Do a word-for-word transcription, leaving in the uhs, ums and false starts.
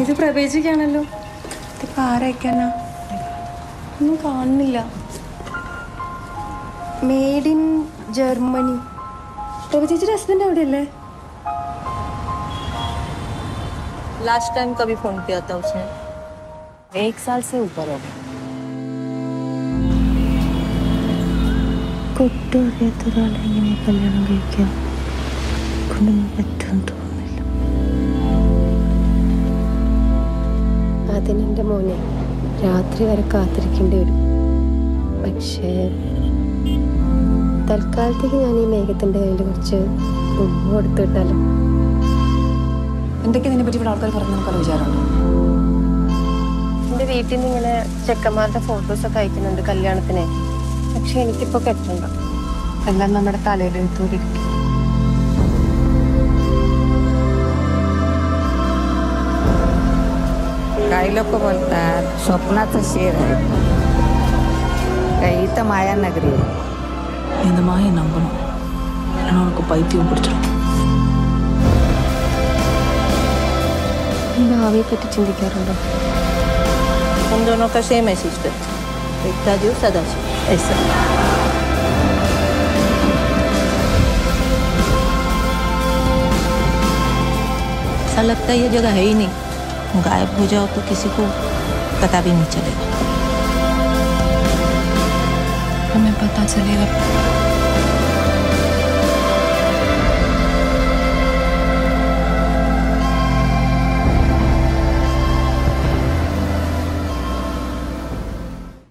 ഇത് പ്രവേശിക്കാണല്ലോ. ഇതിപ്പോ ആരയക്കാനാ? ഒന്നും കാണുന്നില്ല. Made in Germany. Prabha husband अविടെയല്ലേ? लास्ट टाइम कभी फोन किया था उसने? एक साल से ऊपर हो गया। കൊട്ടൊരാളെ ഇങ്ങനെ കല്യാണം കഴിക്കാൻ കൊണ്ടൊന്നും പറ്റുമെന്ന് തോന്നുന്നില്ല. അതിനെൻ്റെ മോനെ രാത്രി വരെ കാത്തിരിക്കേണ്ടി വരും. പക്ഷേ തൽക്കാലത്തേക്ക് ഞാൻ ഈ മേഘത്തിൻ്റെ കയ്യിൽ കുറച്ച് ഉമ്മ കൊടുത്തു വിട്ടാലും. എന്തൊക്കെ ഇതിനെ പറ്റി ഇവിടെ ആൾക്കാർ പറഞ്ഞു നമുക്കത് വിചാരമുണ്ടോ? എൻ്റെ വീട്ടിൽ നിന്ന് ഇങ്ങനെ ചെക്കന്മാരുടെ ഫോട്ടോസൊക്കെ അയക്കുന്നുണ്ട് കല്യാണത്തിന്. പക്ഷെ എനിക്കിപ്പോൾ കെട്ടണ്ട. എല്ലാം നമ്മുടെ തലയിൽ എഴുത്തൂരിക്കും. काही लोक बोलतात स्वप्नाचं शेर आहे, काही तर माया नगरी आहे. இந்த மாயை நம்பணும், இல்லைன்னா உனக்கு பைத்தியம் பிடிச்சிடும். ഭാവിയെ പറ്റി ചിന്തിക്കാറുണ്ടോ? हम दोनों का सेम है सिस्टर, एक राजीव सदाशिव ऐसा। ऐसा लगता है ये जगह है ही नहीं, गायब हो जाओ तो किसी को पता भी नहीं चलेगा। हमें पता चलेगा।